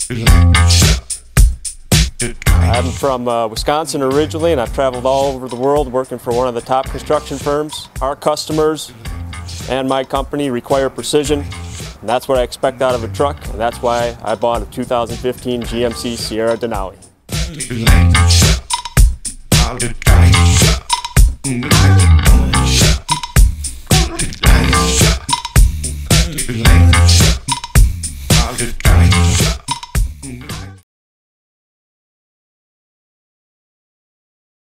I'm from Wisconsin originally, and I've traveled all over the world working for one of the top construction firms. Our customers and my company require precision, and that's what I expect out of a truck, and that's why I bought a 2015 GMC Sierra Denali.